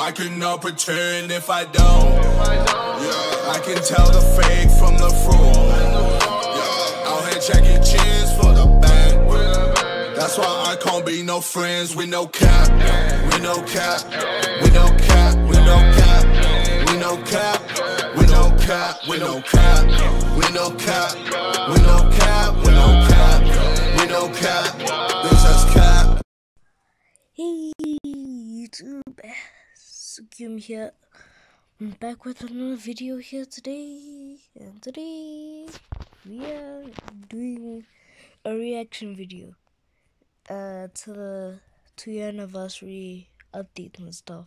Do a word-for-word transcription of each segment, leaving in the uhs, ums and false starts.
I cannot pretend if I don't. Yeah, I can tell the fake from the fraud. Yeah, out here checking chins for the bag. That's why I can't be no friends with no cap. We no cap. We no cap. We no cap. We no cap. We no cap. We no cap. We no cap. We no cap. We no cap. We no cap. This is cap. Hey YouTube, Sukyum here. I'm back with another video here today, and today we are doing a reaction video uh, to the two year anniversary update and stuff.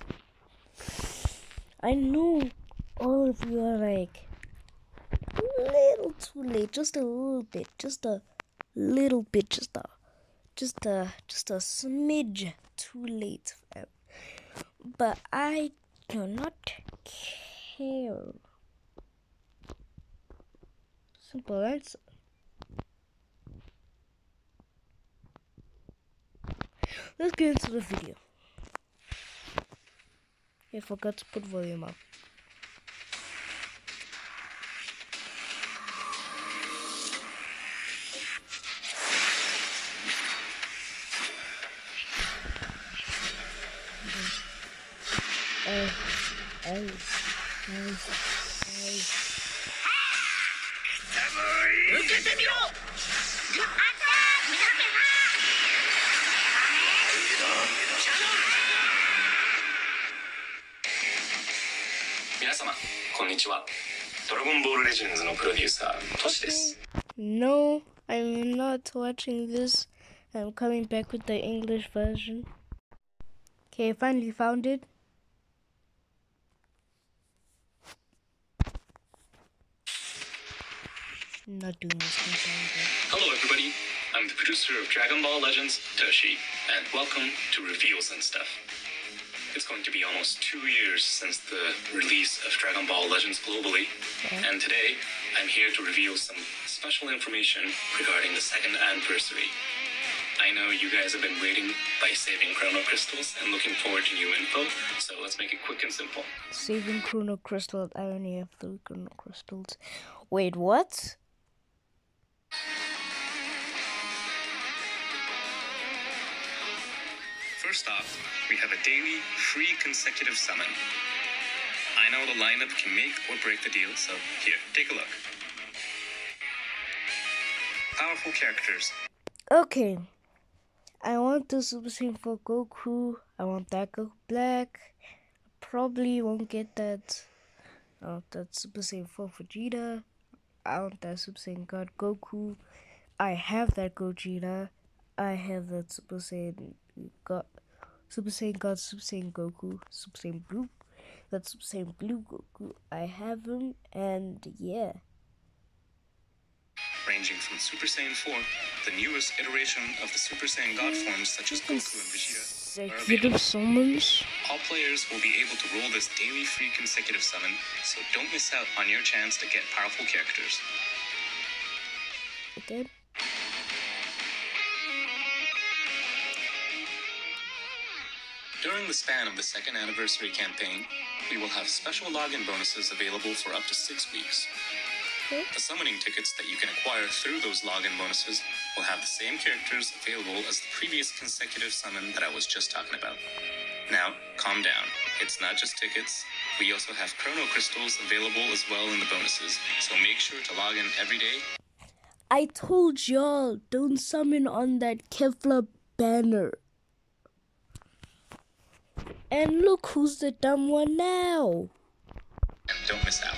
I know all of you are like a little too late, just a little bit, just a little bit, just a Just a, just a smidge too late, but I do not care. Simple answer. Let's get into the video. I forgot to put volume up. Oh, oh, oh, oh. No, I'm not watching this. I'm coming back with the English version. Okay, I finally found it. Not doing this. Hello everybody, I'm the producer of Dragon Ball Legends, Toshi, and welcome to Reveals and Stuff. It's going to be almost two years since the release of Dragon Ball Legends globally, okay. And today I'm here to reveal some special information regarding the second anniversary. I know you guys have been waiting by saving Chrono Crystals and looking forward to new info, so let's make it quick and simple. Saving Chrono Crystals, I only have three Chrono Crystals. Wait, what? First off, we have a daily, free consecutive summon. I know the lineup can make or break the deal, so here, take a look. Powerful characters. Okay. I want the Super Saiyan four Goku. I want that Goku Black. Probably won't get that. I want that Super Saiyan four Vegeta. I want that Super Saiyan God Goku. I have that Gogeta. I have that Super Saiyan God, Super Saiyan God, Super Saiyan Goku, Super Saiyan Blue. That Super Saiyan Blue Goku. I have him, and yeah. Ranging from Super Saiyan four, the newest iteration of the Super Saiyan God forms such as Goku and Vegeta, are available. Summons. All players will be able to roll this daily free consecutive summon, so don't miss out on your chance to get powerful characters. Okay. During the span of the second anniversary campaign, we will have special login bonuses available for up to six weeks. Okay. The summoning tickets that you can acquire through those login bonuses will have the same characters available as the previous consecutive summon that I was just talking about. Now, calm down. It's not just tickets. We also have Chrono Crystals available as well in the bonuses, so make sure to log in every day. I told y'all, don't summon on that Kefla banner. And look who's the dumb one now. And don't miss out.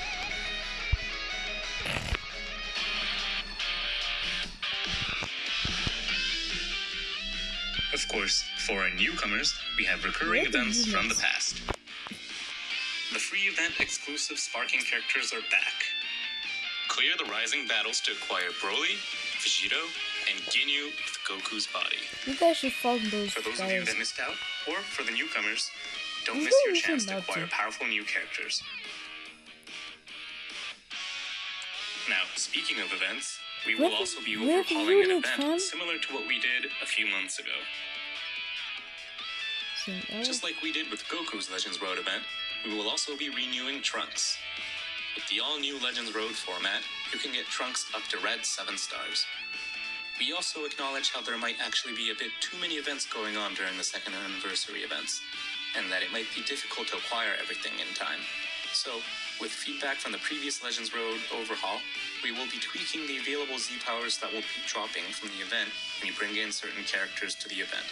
Of course, for our newcomers, we have recurring What events events? from the past. The free event exclusive sparking characters are back. Clear the rising battles to acquire Broly, Vegito, and Ginyu with Goku's body. You guys should follow those For those guys. of you that missed out, or for the newcomers, don't You miss don't your even chance to know acquire to. powerful new characters. Now, speaking of events, we will Where- also be where the overhauling an units, event fam? similar to what we did a few months ago. missing out. Just like we did with Goku's Legends Road event, we will also be renewing Trunks. With the all-new Legends Road format, you can get Trunks up to red seven stars. We also acknowledge how there might actually be a bit too many events going on during the second anniversary events, and that it might be difficult to acquire everything in time. So, with feedback from the previous Legends Road overhaul, we will be tweaking the available Z-Powers that will be dropping from the event when you bring in certain characters to the event.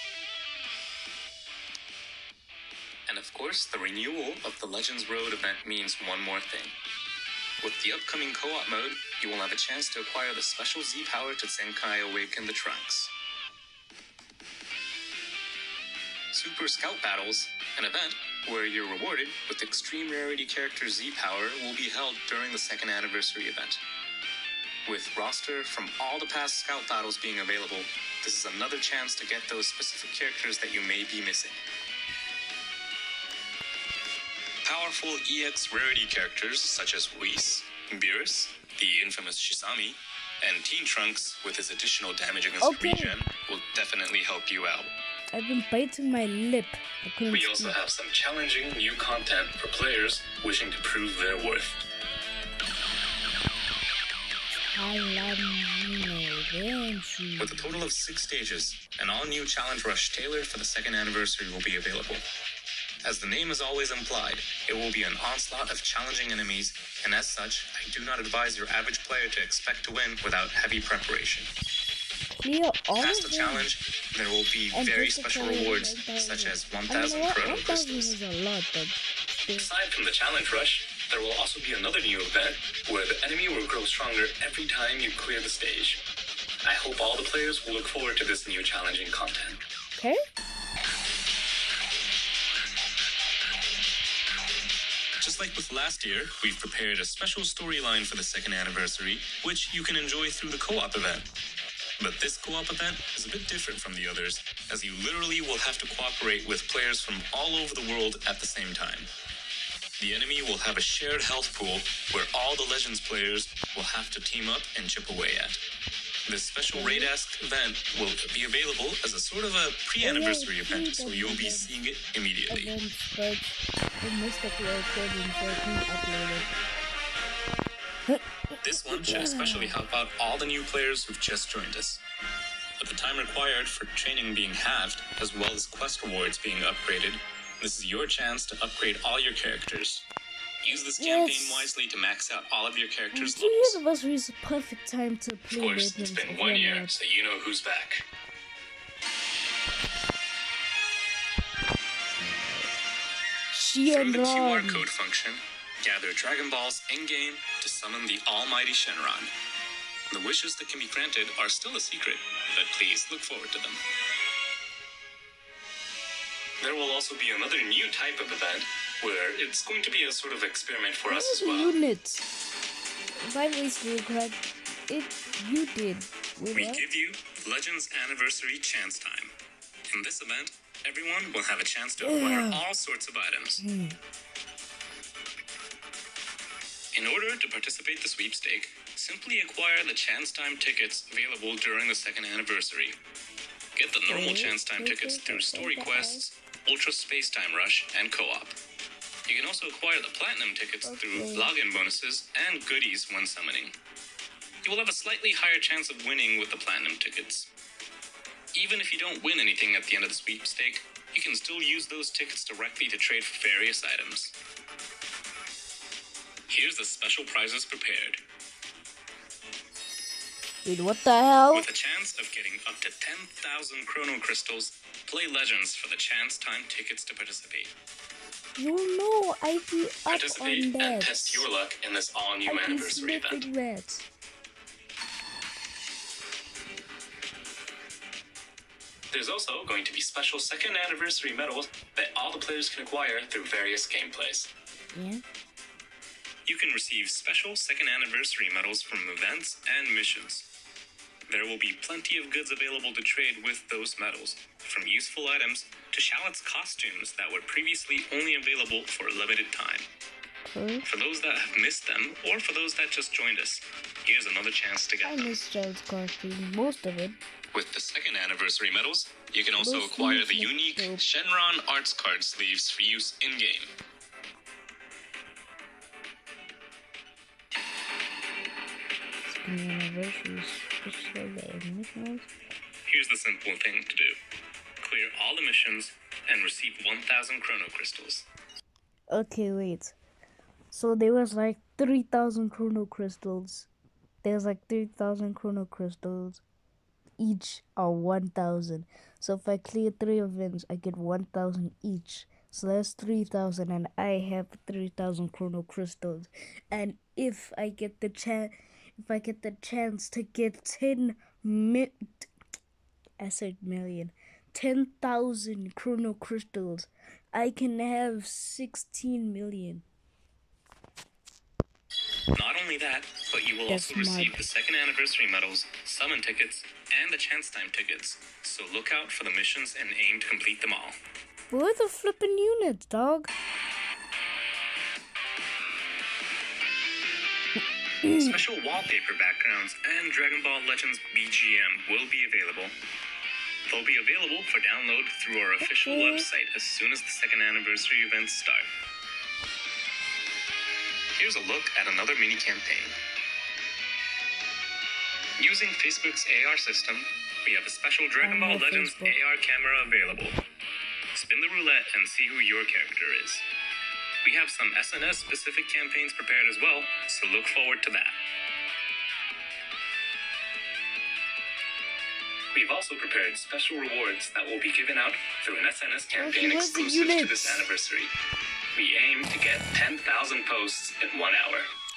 And of course, the renewal of the Legends Road event means one more thing. With the upcoming co-op mode, you will have a chance to acquire the special Z-Power to Zenkai Awaken the Trunks. Super Scout Battles, an event where you're rewarded with extreme rarity character Z-Power, will be held during the second anniversary event. With roster from all the past Scout Battles being available, this is another chance to get those specific characters that you may be missing. Powerful E X rarity characters such as Whis, Beerus, the infamous Shisami, and Teen Trunks with his additional damage against Okay. regen will definitely help you out. I've been biting my lip. I couldn't We also speak. have some challenging new content for players wishing to prove their worth. With a total of six stages, an all-new challenge rush tailored for the second anniversary will be available. As the name is always implied, it will be an onslaught of challenging enemies, and as such, I do not advise your average player to expect to win without heavy preparation. Clear all Past of the them. challenge, there will be And very just the special challenge, rewards, one thousand. such as one I mean, thousand what- Chrono one thousand Crystals. is a lot, but still. Aside from the challenge rush, there will also be another new event where the enemy will grow stronger every time you clear the stage. I hope all the players will look forward to this new challenging content. Okay. Just like with last year, we've prepared a special storyline for the second anniversary, which you can enjoy through the co-op event. But this co-op event is a bit different from the others, as you literally will have to cooperate with players from all over the world at the same time. The enemy will have a shared health pool where all the Legends players will have to team up and chip away at. This special raid-esque event will be available as a sort of a pre-anniversary event, so you'll be seeing it immediately. Event starts. The mystical recording fourteen uploaded. This one should especially help out all the new players who've just joined us. With the time required for training being halved, as well as quest rewards being upgraded, this is your chance to upgrade all your characters. Use this campaign Yes. wisely to max out all of your characters' Two years levels. anniversary is the perfect time to Of play course, it's Legends been of one year, Walmart. so you know who's back. Through the Q R Shenron. code function, gather Dragon Balls in-game to summon the almighty Shenron. The wishes that can be granted are still a secret, but please look forward to them. There will also be another new type of event where it's going to be a sort of experiment for us as What well. units? By the way, still correct. It you did. Wait, We what? give you Legends Anniversary Chance Time. In this event, everyone will have a chance to acquire Yeah. all sorts of items. In order to participate in the sweepstake, simply acquire the Chance Time tickets available during the second anniversary. Get the normal Okay, Chance Time okay, tickets through okay, Story okay. Quests, Ultra Space Time Rush, and Co-op. You can also acquire the Platinum tickets through Okay. login bonuses and goodies when summoning. You will have a slightly higher chance of winning with the Platinum tickets. Even if you don't win anything at the end of the sweepstake, you can still use those tickets directly to trade for various items. Here's the special prizes prepared. Wait, what the hell? With a chance of getting up to ten thousand Chrono Crystals, play Legends for the Chance Time tickets to participate. You know I be up Participate on and that. test your luck in this all-new I be anniversary event. sniffing that. There's also going to be special second anniversary medals that all the players can acquire through various gameplays. Yeah. You can receive special second anniversary medals from events and missions. There will be plenty of goods available to trade with those medals, from useful items to Shallot's costumes that were previously only available for a limited time. Okay. For those that have missed them, or for those that just joined us, here's another chance to I get them. miss Child's costume, most of it. With the second anniversary medals, you can also Those acquire sleeves the look unique dope. Shenron Arts Card sleeves for use in-game. Second anniversary special missions. Here's the simple thing to do. Clear all the missions and receive one thousand Chrono Crystals. Okay, wait. So there was like three thousand Chrono Crystals. There's like three thousand Chrono Crystals. Each are one thousand. So if I clear three events, I get one thousand each. So that's three thousand, and I have three thousand Chrono Crystals. And if I get the chance, if I get the chance to get ten mi- I said million, ten thousand Chrono Crystals, I can have sixteen million. Not only that, but you will That's also receive smart. the second anniversary medals, summon tickets, and the chance time tickets. So look out for the missions and aim to complete them all. Where the flippin' units, dog? Special wallpaper backgrounds and Dragon Ball Legends B G M will be available. They'll be available for download through our official Okay. website as soon as the second anniversary events start. Here's a look at another mini campaign. Using Facebook's A R system, we have a special Dragon I Ball have Legends Facebook. A R camera available. Spin the roulette and see who your character is. We have some S N S specific campaigns prepared as well, so look forward to that. We've also prepared special rewards that will be given out through an S N S campaign where's the exclusive to units? this anniversary. We aim to get ten thousand posts in one hour.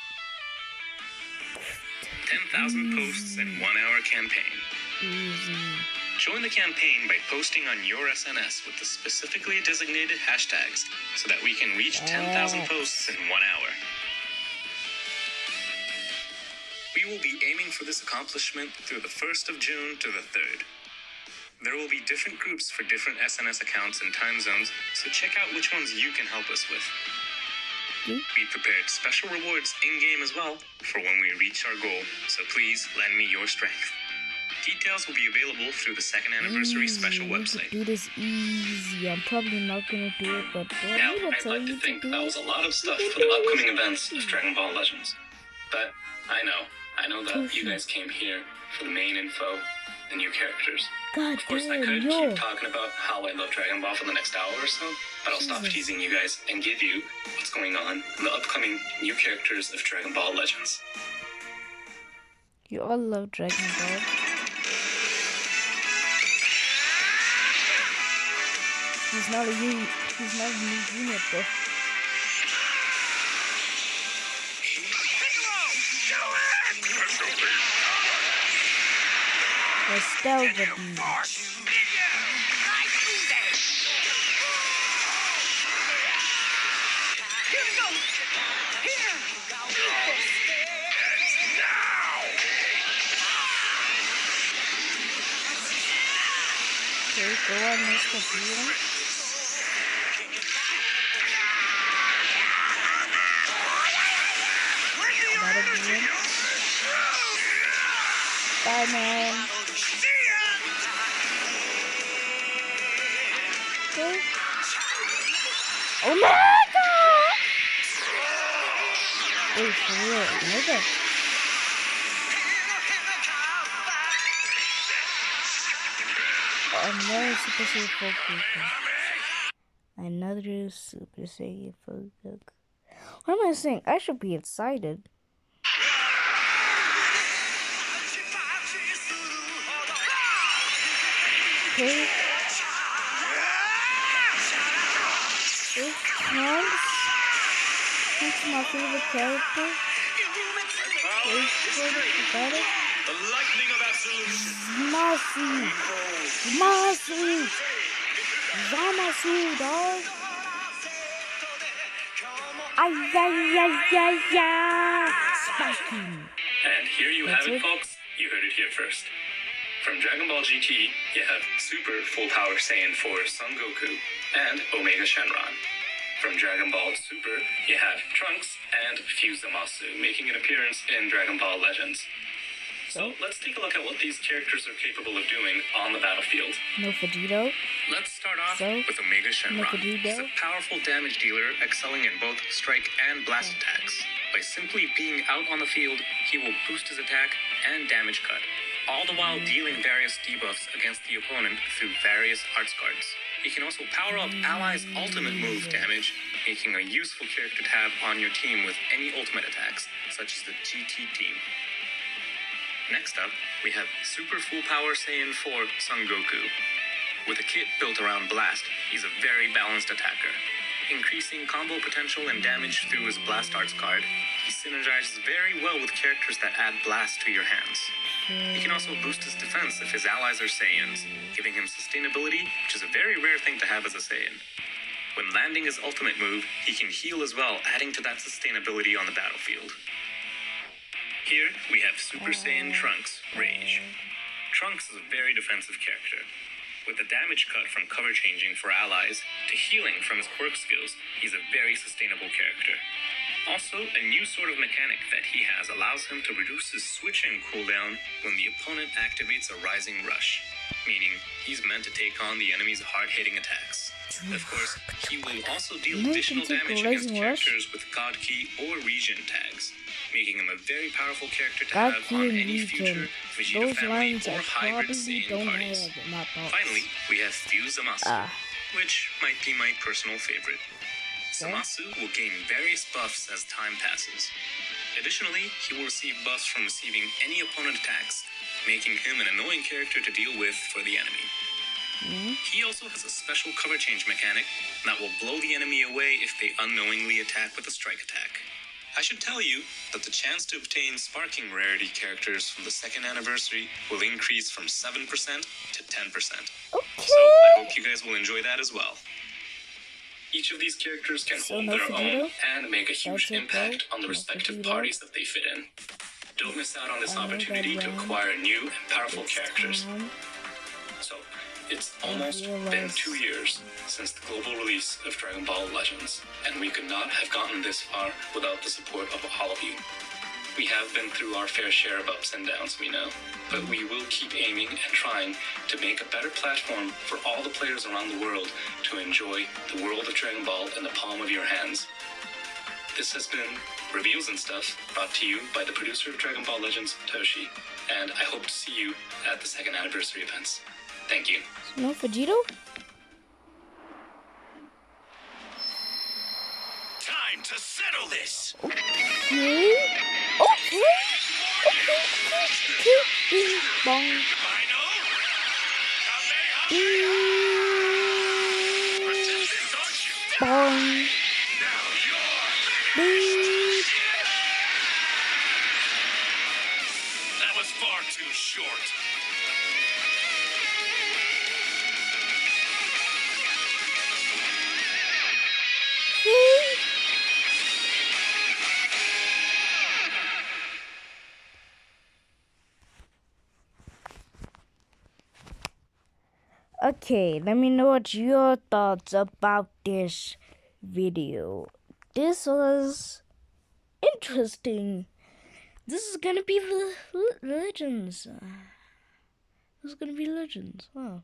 ten thousand posts in one hour campaign. Easy. Join the campaign by posting on your S N S with the specifically designated hashtags so that we can reach ten thousand posts in one hour. We will be aiming for this accomplishment through the first of June to the third. There will be different groups for different S N S accounts and time zones, so check out which ones you can help us with. Hmm? We prepared special rewards in-game as well for when we reach our goal, so please lend me your strength. Details will be available through the second anniversary special Easy. We website. could do this easy. I'm probably not gonna do it, but do I Now, need to I'd tell like you to think do that it? was a lot of stuff You for can the do it upcoming easy. events of Dragon Ball Legends. But I know, I know that Toshi. you guys came here for the main info and new characters. God Of course, I damn, could yo. keep talking about how I love Dragon Ball for the next hour or so, but I'll stop Jesus. teasing you guys and give you what's going on in the upcoming new characters of Dragon Ball Legends. You all love Dragon Ball. He's not a new, he's not a new unit though. Nostalgia beat. Okay, go on, Mister Bean. Bada Bean. Bye, man. Okay. Oh my god! Wait, for real, nigga. Another Super Saiyan four Goku. Another Super Saiyan four Goku. What am I saying? I should be excited. Okay. This Trunks. That's my favorite character. Wait, what got it? The lightning of absolution. Zamasu! Zamasu! Zamasu, dog! Ay, ay, ay, ay, ay! Spiky! And here you That's have it, it? folks. You heard it here first. From Dragon Ball G T, you have Super Full Power Saiyan four Son Goku and Omega Shenron. From Dragon Ball Super, you have Trunks and Fuse Zamasu making an appearance in Dragon Ball Legends. So let's take a look at what these characters are capable of doing on the battlefield. No Vegito. Let's start off So, with Omega Shenron. no Vegito. He's a powerful damage dealer, excelling in both strike and blast Oh. attacks. By simply being out on the field, he will boost his attack and damage cut, all the while dealing various debuffs against the opponent through various Arts cards. He can also power up allies' ultimate move damage, making a useful character to have on your team with any ultimate attacks, such as the G T team. Next up, we have Super Full Power Saiyan four Son Goku. With a kit built around Blast, he's a very balanced attacker. Increasing combo potential and damage through his Blast Arts card, he synergizes very well with characters that add Blast to your hands. He can also boost his defense if his allies are Saiyans, giving him sustainability, which is a very rare thing to have as a Saiyan. When landing his ultimate move, he can heal as well, adding to that sustainability on the battlefield. Here, we have Super Saiyan Trunks, Rage. Trunks is a very defensive character. With the damage cut from cover changing for allies to healing from his quirk skills, he's a very sustainable character. Also, a new sort of mechanic that he has allows him to reduce his switching cooldown when the opponent activates a Rising Rush, meaning he's meant to take on the enemy's hard-hitting attacks. Of course, he will also deal No, additional can take a damage against Rising Rush. characters with God Key or Region tags, making him a very powerful character to God have Key on and any Legion. future Vegeta Those family lines or I hybrid probably Saiyan don't parties. have in my thoughts. Finally, we have Fuse Zamasu, Ah. which might be my personal favorite. Okay. Zamasu will gain various buffs as time passes. Additionally, he will receive buffs from receiving any opponent attacks, making him an annoying character to deal with for the enemy. Mm-hmm. He also has a special cover change mechanic that will blow the enemy away if they unknowingly attack with a strike attack. I should tell you that the chance to obtain Sparking Rarity characters from the second anniversary will increase from seven percent to ten percent. Okay. So I hope you guys will enjoy that as well. Each of these characters can So hold no their Vegito? own and make a huge That's it, impact right? on the No respective Vegito? parties that they fit in. Don't miss out on this I know opportunity that to one. acquire new and powerful characters. Um, So, it's almost realize- been two years since the global release of Dragon Ball Legends, and we could not have gotten this far without the support of all of you. We have been through our fair share of ups and downs, we know, but we will keep aiming and trying to make a better platform for all the players around the world to enjoy the world of Dragon Ball in the palm of your hands. This has been Reviews and Stuff, brought to you by the producer of Dragon Ball Legends, Toshi, and I hope to see you at the second anniversary events. Thank you. no Vegito? Time to settle this. Okay. Okay. Okay. Okay. Bing bong. I know. Bing Persistent, aren't you? bong. Now you're Bing. That was far too short. Okay, let me know what your thoughts about this video. This was interesting. This is gonna be the le- legends. Uh, This is gonna be legends. Wow.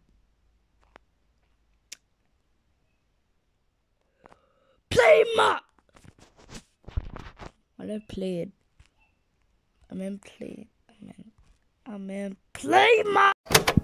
Play ma. I didn't play it. I meant play. I meant. I meant play ma.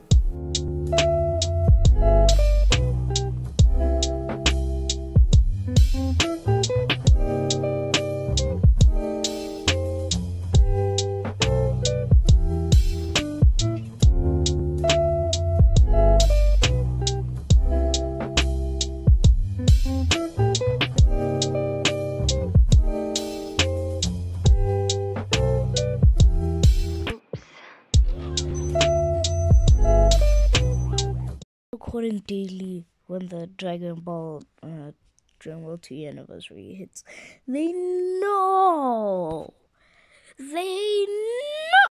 Recording daily when the Dragon Ball uh, Dragon Ball two anniversary hits. They know. They know.